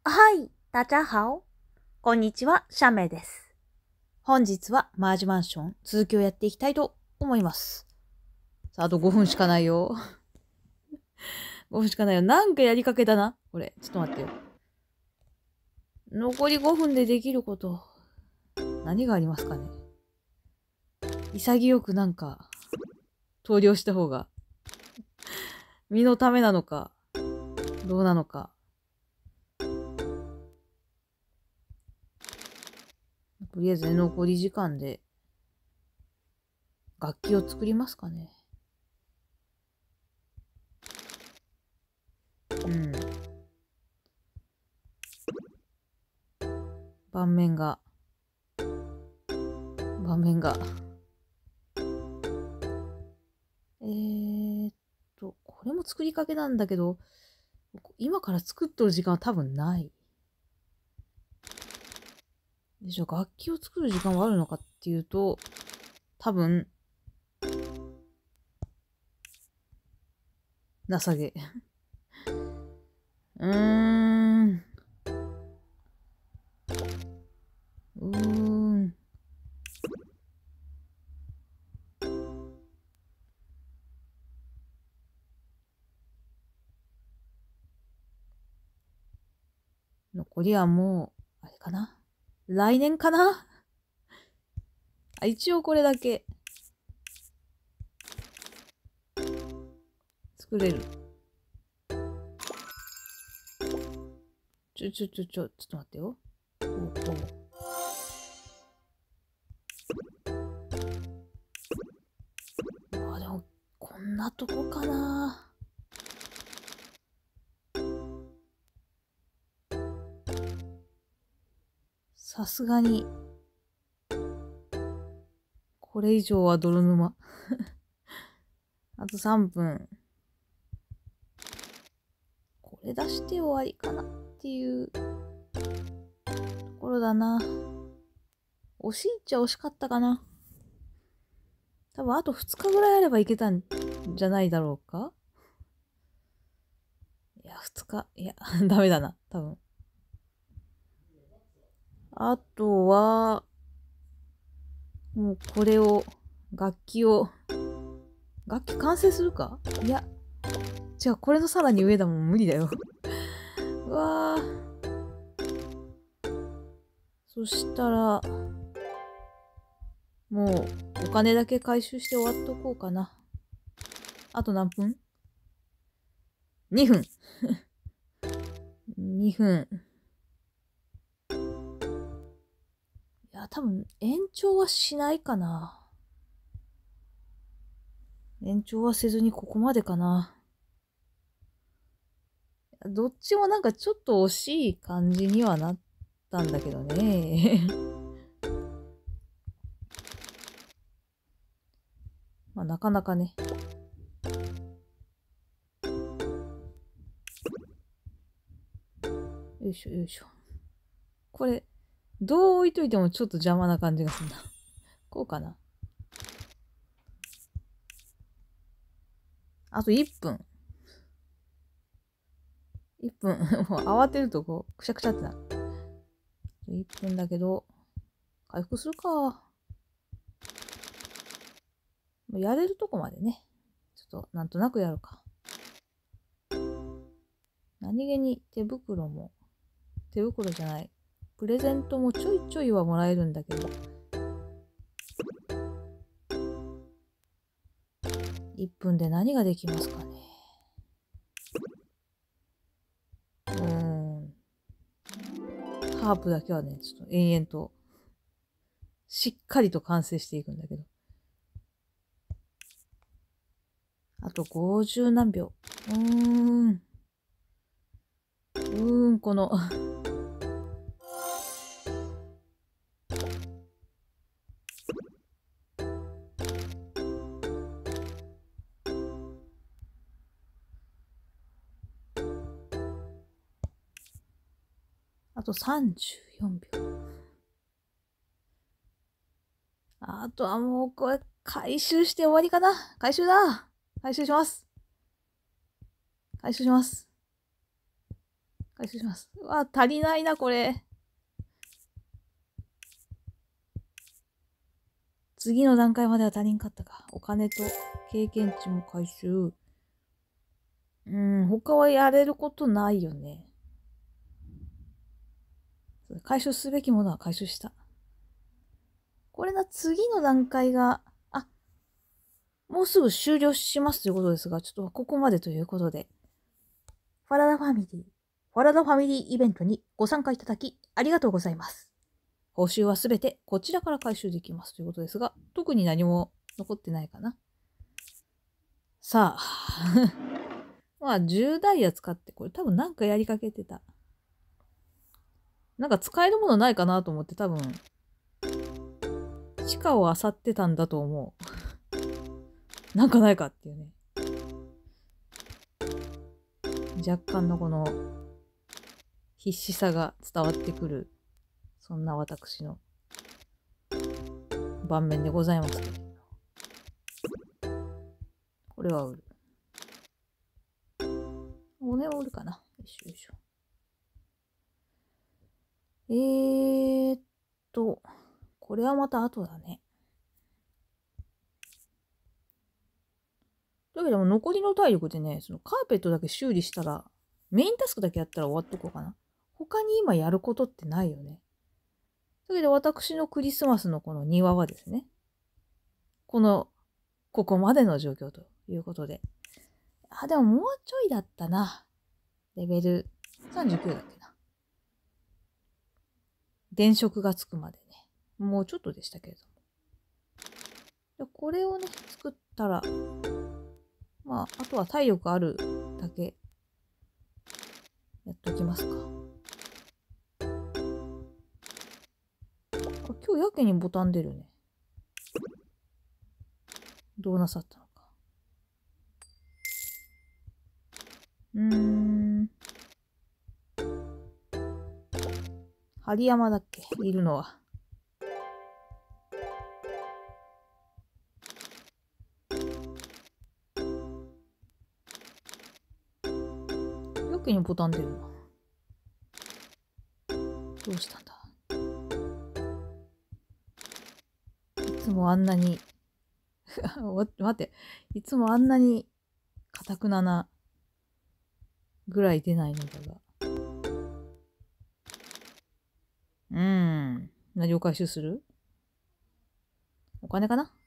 はい、大家好。こんにちは、シャメです。本日はマージマンション続きをやっていきたいと思います。さあ、あと5分しかないよ。5分しかないよ。なんかやりかけだな。これ、ちょっと待ってよ。残り5分でできること。何がありますかね。潔くなんか、投了した方が、身のためなのか、どうなのか。とりあえずね、残り時間で、楽器を作りますかね。うん。盤面が、これも作りかけなんだけど、今から作っとる時間は多分ない。でしょ、楽器を作る時間はあるのかっていうと、多分、情け。うーん。うーん。残りはもう、あれかな。来年かな。あ、一応これだけ、作れる。ちょっと待ってよ。こう。あ、でも、こんなとこかな。さすがに、これ以上は泥沼。あと3分。これ出して終わりかなっていうところだな。惜しいっちゃ惜しかったかな。多分あと2日ぐらいあればいけたんじゃないだろうか。いや、2日。いや、ダメだな。多分。あとは、もうこれを、楽器完成するか。いや、違う、これのさらに上だもん。無理だよ。うわぁ。そしたら、もう、お金だけ回収して終わっとこうかな。あと何分？ 2 分。2分。いや、多分、延長はしないかな。延長はせずにここまでかな。どっちもなんかちょっと惜しい感じにはなったんだけどね。まあなかなかね。よいしょよいしょ。これ、どう置いといてもちょっと邪魔な感じがするな。こうかな。あと1分。1分。もう慌てるとこう、くしゃくしゃってなる。1分だけど、回復するか。もうやれるとこまでね。ちょっと、なんとなくやるか。何気に手袋じゃない。プレゼントもちょいちょいはもらえるんだけど。1分で何ができますかね。ハープだけはね、ちょっと延々と、しっかりと完成していくんだけど。あと50何秒。このあと34秒。あとはもうこれ、回収して終わりかな。回収だ。回収します。回収します。 回収します。うわ、足りないな、これ。次の段階までは足りんかったか。お金と経験値も回収。他はやれることないよね。回収すべきものは回収した。これが次の段階が、もうすぐ終了しますということですが、ちょっとここまでということで、ファラダファミリーイベントにご参加いただきありがとうございます。報酬はすべてこちらから回収できますということですが、特に何も残ってないかな。さあ。まあ、10ダイヤ使って、これ多分なんかやりかけてた。なんか使えるものないかなと思って多分、地下を漁ってたんだと思う。なんかないかっていうね。若干のこの、必死さが伝わってくる、そんな私の、盤面でございますけど。これは売る。骨を売るかな。よいしょよいしょ。これはまた後だね。だけども残りの体力でね、そのカーペットだけ修理したら、メインタスクだけやったら終わっとこうかな。他に今やることってないよね。だけど私のクリスマスのこの庭はですね、ここまでの状況ということで。でももうちょいだったな。レベル39だっけな。電飾がつくまでね。もうちょっとでしたけれども。これをね、作ったら、まあ、あとは体力あるだけ、やっときますか。今日やけにボタン出るね。どうなさったのか。針山だっけいるのは。やけにボタン出るな。どうしたんだ。いつもあんなに待って、いつもあんなに堅くななぐらい出ないのだが。何を回収する？お金かな？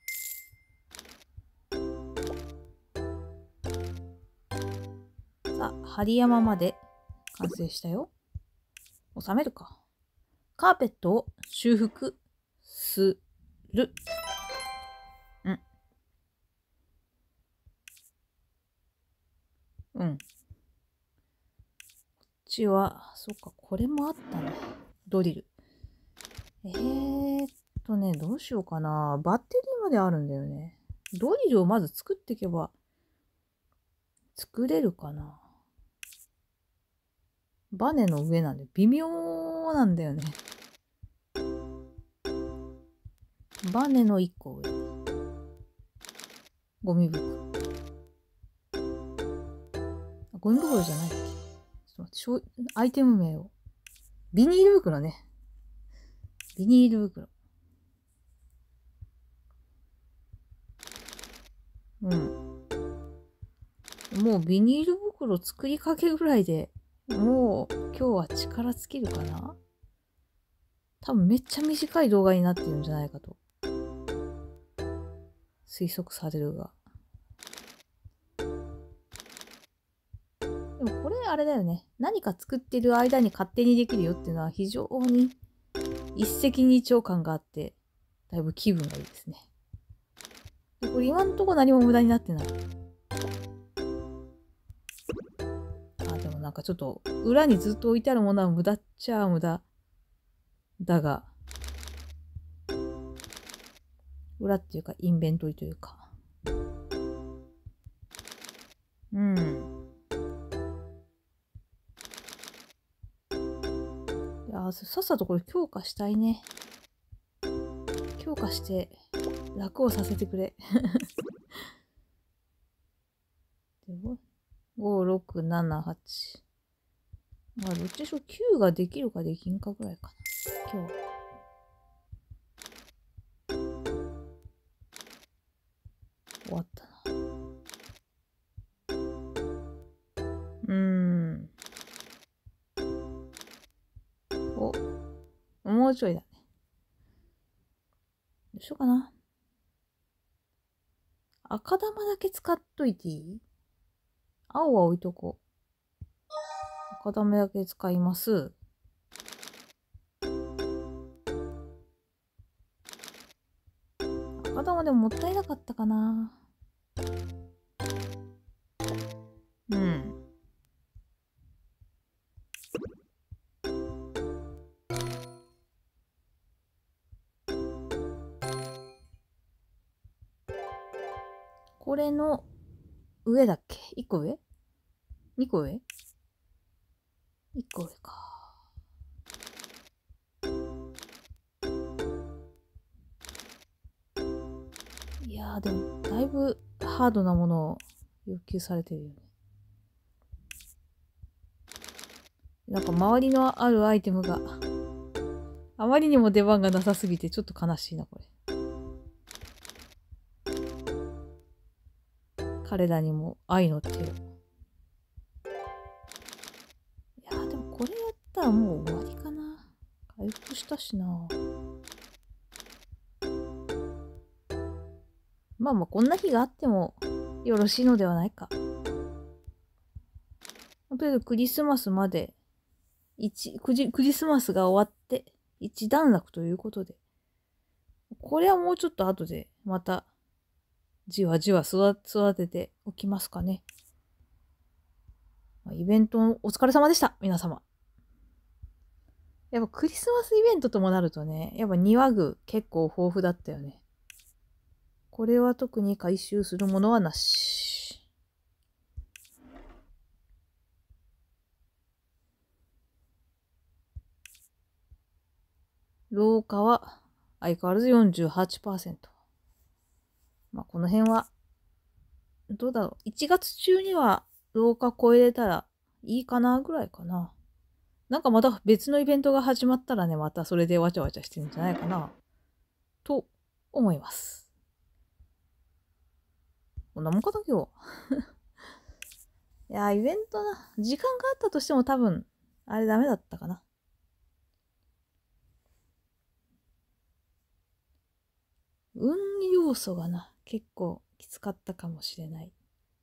さあ、針山まで完成したよ。収めるか。カーペットを修復する。こっちは、そっか、これもあったね。ドリル。どうしようかな。バッテリーまであるんだよね。ドリルをまず作っていけば、作れるかな。バネの上なんで、微妙なんだよね。バネの1個上。ゴミ袋。ゴミ袋じゃないっけ？ちょっと待って、アイテム名を。ビニール袋ね。ビニール袋。もうビニール袋作りかけぐらいで、もう今日は力尽きるかな？多分めっちゃ短い動画になってるんじゃないかと推測されるが。でもこれあれだよね。何か作ってる間に勝手にできるよっていうのは非常に一石二鳥感があって、だいぶ気分がいいですね。でこれ今んとこ何も無駄になってない。でもなんかちょっと裏にずっと置いてあるものは無駄っちゃ無駄。だが、裏っていうかインベントリというか。いやさっさとこれ強化したいね。強化して楽をさせてくれ。5、6、7、8。 まあ、どっちでしょう。9ができるかできんかぐらいかな。今日は。終わったな。もうちょいだね。どうしようかな。赤玉だけ使っといていい？青は置いとこう。赤玉だけ使います。赤玉でももったいなかったかな。うん。これの上だっけ？ 1 個上？ 2 個上？ 1 個上か。いやーでもだいぶハードなものを要求されてるよね。なんか周りのあるアイテムがあまりにも出番がなさすぎてちょっと悲しいなこれ。彼らにも愛の手を。いやーでもこれやったらもう終わりかな。回復したしな。まあまあこんな日があってもよろしいのではないか。とりあえずクリスマスまでクリスマスが終わって一段落ということで。これはもうちょっと後でまたじわじわ育てておきますかね。イベントお疲れ様でした、皆様。やっぱクリスマスイベントともなるとね、やっぱ庭具結構豊富だったよね。これは特に回収するものはなし。廊下は相変わらず 48%。まあこの辺は、どうだろう。1月中には廊下超えれたらいいかなぐらいかな。なんかまた別のイベントが始まったらね、またそれでわちゃわちゃしてるんじゃないかな。と思います。こんなもんかな、今日。いや、イベントな。時間があったとしても多分、あれダメだったかな。運要素がな、結構きつかったかもしれない。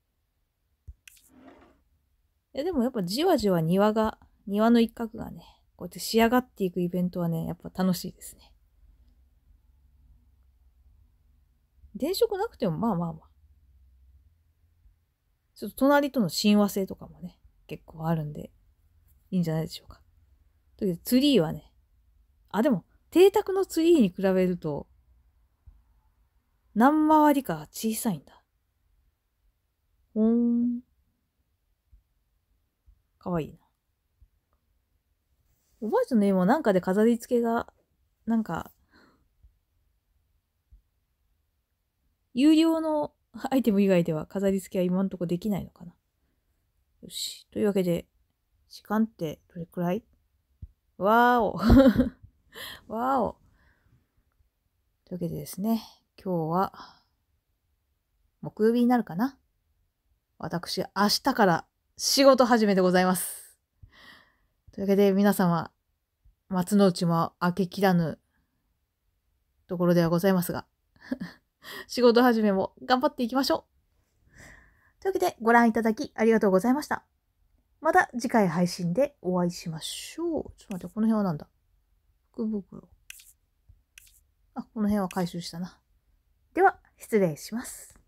でもやっぱじわじわ庭の一角がね、こうやって仕上がっていくイベントはね、やっぱ楽しいですね。電飾なくてもまあまあまあ。ちょっと隣との親和性とかもね、結構あるんで、いいんじゃないでしょうか。というわけでツリーはね、でも、邸宅のツリーに比べると、何回りか小さいんだ。かわいいな。おばあちゃんの家もなんかで飾り付けが、なんか、有料のアイテム以外では飾り付けは今んとこできないのかな。よし。というわけで、時間ってどれくらい？わーお。わーお。というわけでですね、今日は、木曜日になるかな。私、明日から仕事始めでございます。というわけで皆様、松の内も明けきらぬところではございますが、仕事始めも頑張っていきましょう。というわけでご覧いただきありがとうございました。また次回配信でお会いしましょう。ちょっと待って、この辺はなんだ？福袋。この辺は回収したな。では、失礼します。